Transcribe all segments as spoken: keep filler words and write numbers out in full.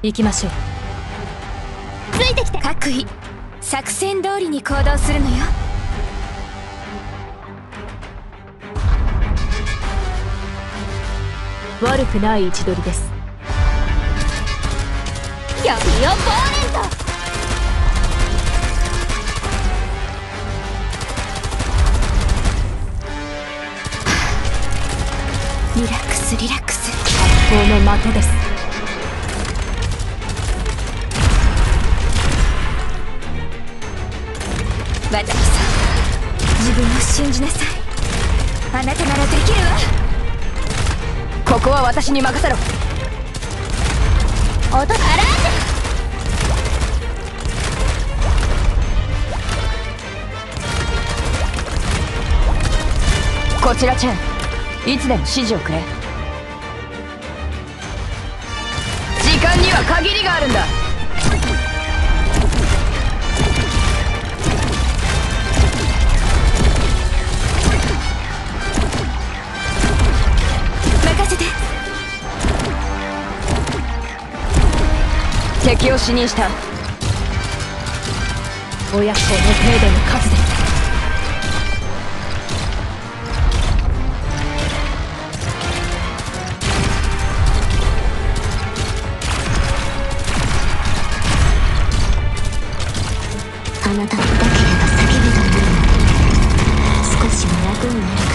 行きましょう。 ついてきて。 各位、作戦通りに行動するのよ。 悪くない位置取りです。 闇をボーレント。 リラックスリラックス。 発砲の的です。 渡美さん、自分を信じなさい。あなたならできるわ。 ここは私に任せろ。 音からこちらチェン、いつでも指示をくれ。時間には限りがあるんだ。 任せて。 敵を死認した。親子の程度の数です。 あなたの痛ければ叫べばいいの。少しは楽になるから。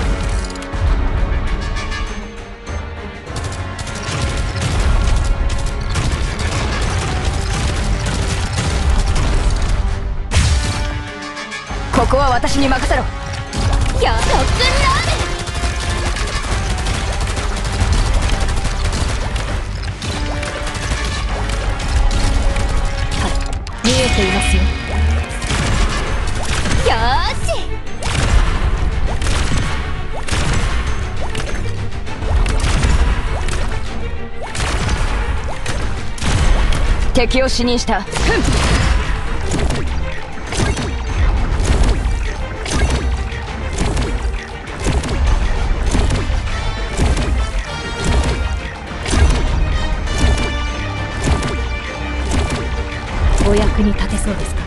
ここは私に任せろ。 やろくなる。 見えていますよ。 よーし。 敵を死認した。ふん。お役に立てそうですか。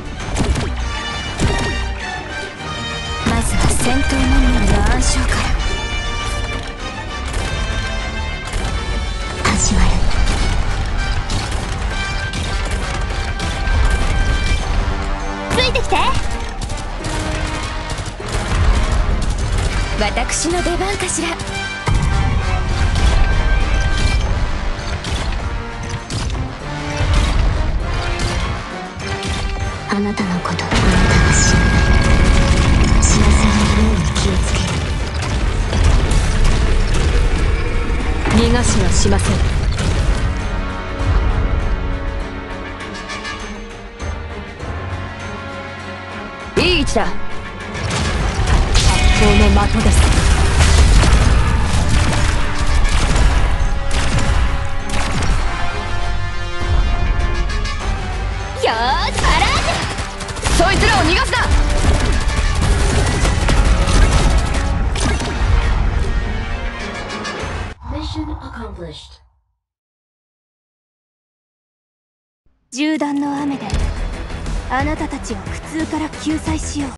まずは戦闘マニュアルの暗唱から始まる。 ついてきて。 私の出番かしら。あなたのことあなたが知らない。知らせないように気をつける。 逃がしはしません。いい位置だ。発砲の的です。 よーし。 そいつらを逃がすな。 銃弾の雨であなたたちを苦痛から救済しよう。